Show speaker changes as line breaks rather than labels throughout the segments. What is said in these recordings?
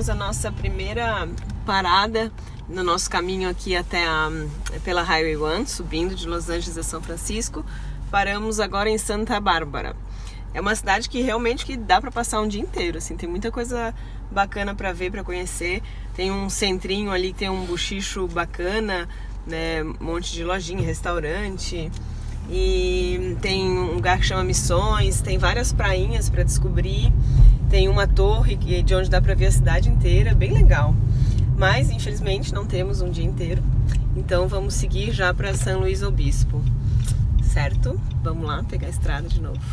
fizemos a nossa primeira parada no nosso caminho aqui até pela Highway 1, subindo de Los Angeles a São Francisco. Paramos agora em Santa Bárbara. É uma cidade que realmente dá para passar um dia inteiro, assim, tem muita coisa bacana para ver, para conhecer. Tem um centrinho ali, tem um buchicho bacana, né, um monte de lojinha, restaurante, e tem um lugar que chama Missões, tem várias prainhas para descobrir, tem uma torre de onde dá para ver a cidade inteira, bem legal. Mas infelizmente não temos um dia inteiro, então vamos seguir já para São Luís Obispo, certo? Vamos lá pegar a estrada de novo.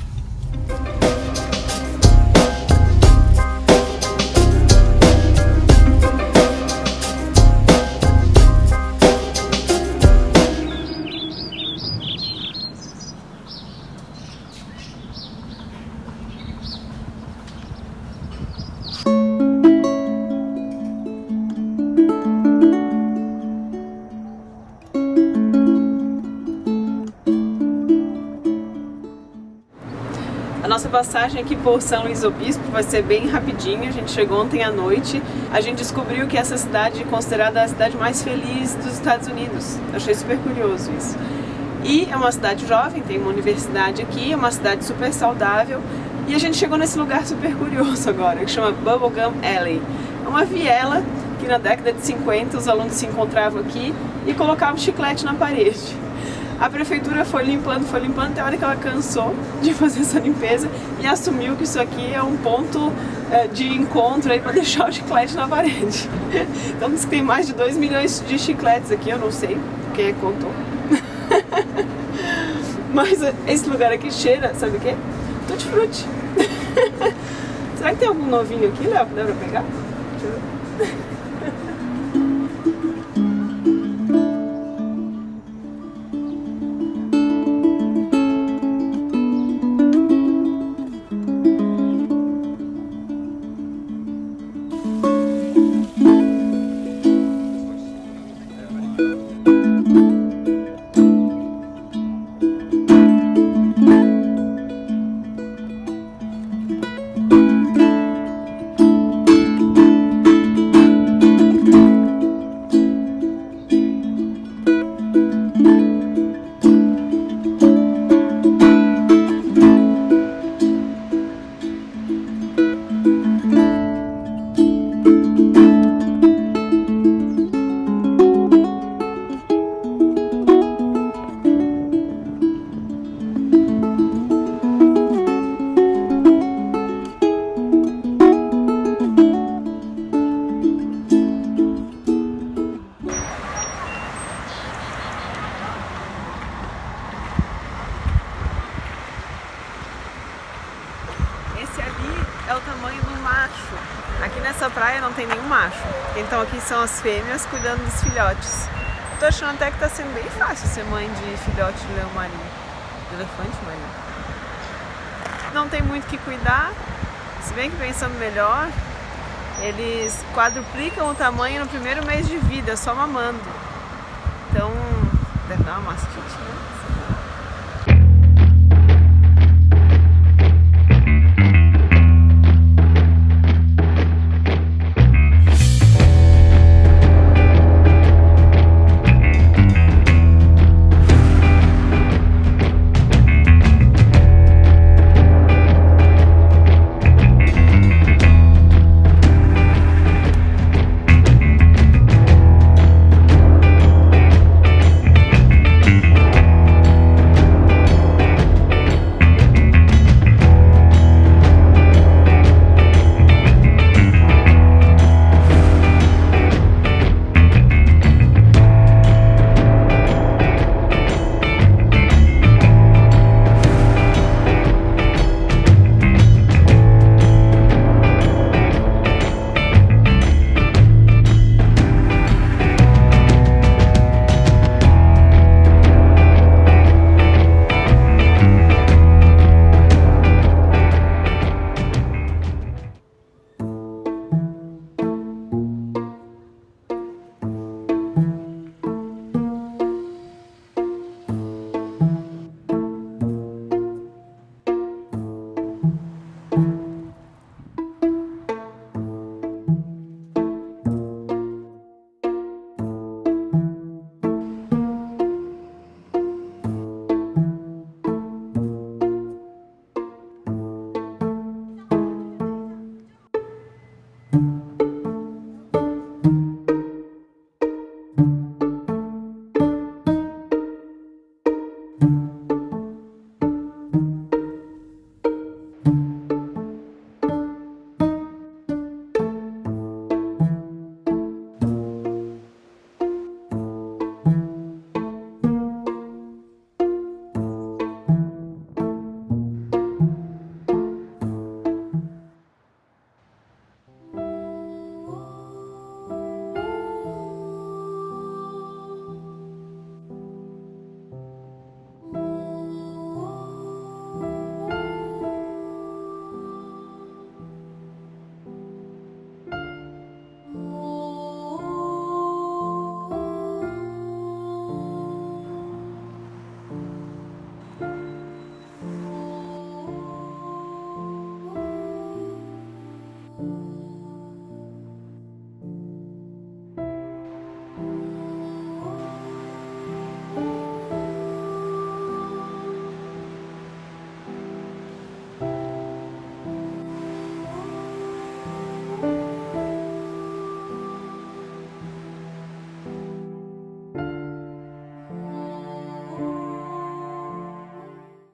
Nossa passagem aqui por São Luís Obispo vai ser bem rapidinha. A gente chegou ontem à noite. A gente descobriu que essa cidade é considerada a cidade mais feliz dos Estados Unidos. Achei super curioso isso. E é uma cidade jovem, tem uma universidade aqui, é uma cidade super saudável. E a gente chegou nesse lugar super curioso agora, que chama Bubblegum Alley. É uma viela que na década de 50 os alunos se encontravam aqui e colocavam chiclete na parede. A prefeitura foi limpando, até a hora que ela cansou de fazer essa limpeza e assumiu que isso aqui é um ponto de encontro aí para deixar o chiclete na parede. Então diz que tem mais de 2 milhões de chicletes aqui, eu não sei quem é que contou. Mas esse lugar aqui cheira, sabe o quê? Tutti frutti. Será que tem algum novinho aqui, Léo, que dá pra pegar? Deixa eu ver. Esse ali é o tamanho do macho. Aqui nessa praia não tem nenhum macho. Então aqui são as fêmeas cuidando dos filhotes. Tô achando até que tá sendo bem fácil ser mãe de filhote de leão marinho. De elefante marinho. Não tem muito o que cuidar. Se bem que pensando melhor, eles quadruplicam o tamanho no primeiro mês de vida, só mamando. Então, deve dar uma mastite, né?